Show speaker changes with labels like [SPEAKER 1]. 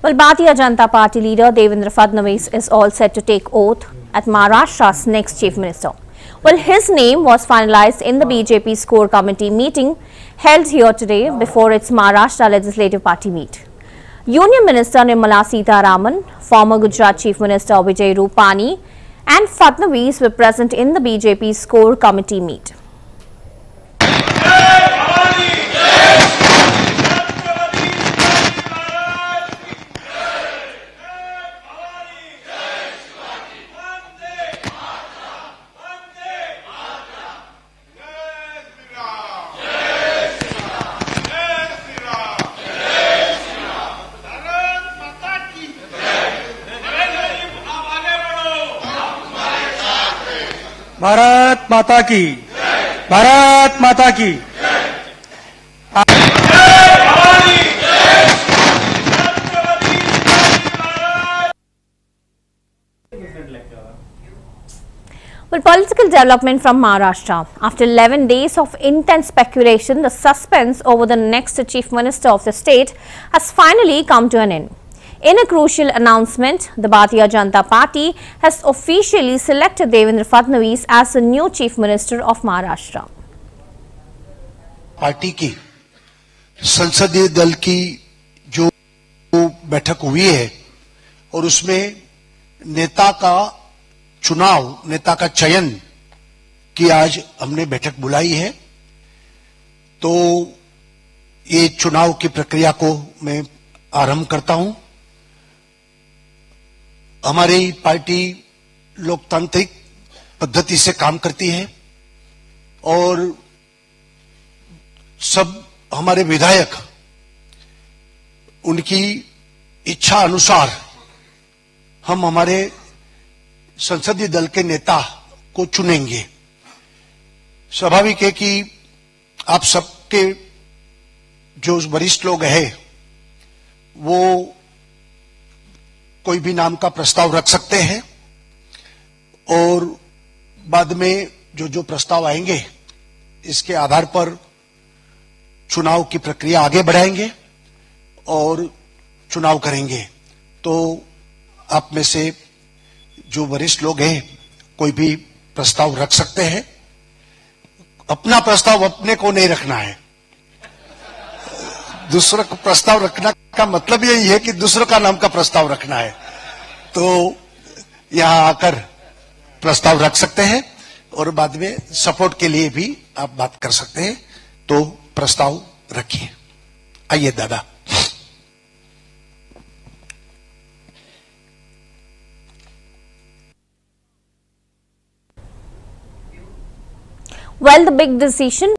[SPEAKER 1] Well, Bharatiya Janata Party leader Devendra Fadnavis is all set to take oath at Maharashtra's next chief minister. Well, his name was finalized in the BJP's core committee meeting held here today before its Maharashtra Legislative Party meet. Union Minister Nirmala Sitharaman, former Gujarat Chief Minister Vijay Rupani and Fadnavis were present in the BJP's core committee meet.
[SPEAKER 2] Bharat माता की, भारत माता की।
[SPEAKER 1] Well, political development from Maharashtra. After 11 days of intense speculation, the suspense over the next chief minister of the state has finally come to an end. In a crucial announcement, the Bharatiya Janata Party has officially selected Devendra Fadnavis as the new Chief Minister of Maharashtra.
[SPEAKER 3] Party की संसदीय दल की जो बैठक हुई है और उसमें नेता का चुनाव, नेता का चयन की आज हमने बैठक बुलाई है। तो ये चुनाव की प्रक्रिया को मैं आरंभ करता हूं। हमारी पार्टी लोकतांत्रिक पद्धति से काम करती है और सब हमारे विधायक उनकी इच्छा अनुसार हम हमारे संसदीय दल के नेता को चुनेंगे। स्वाभाविक है कि आप सबके जो वरिष्ठ लोग हैं वो कोई भी नाम का प्रस्ताव रख सकते हैं और बाद में जो प्रस्ताव आएंगे इसके आधार पर चुनाव की प्रक्रिया आगे बढ़ाएंगे और चुनाव करेंगे। तो आप में से जो वरिष्ठ लोग हैं कोई भी प्रस्ताव रख सकते हैं। अपना प्रस्ताव अपने को नहीं रखना है, दूसरा का प्रस्ताव रखना का मतलब यही है कि दूसरों का नाम का प्रस्ताव रखना है। तो यहां आकर प्रस्ताव रख सकते हैं और बाद में सपोर्ट के लिए भी आप बात कर सकते हैं। तो प्रस्ताव रखिए। आइए दादा।
[SPEAKER 1] Well, the big decision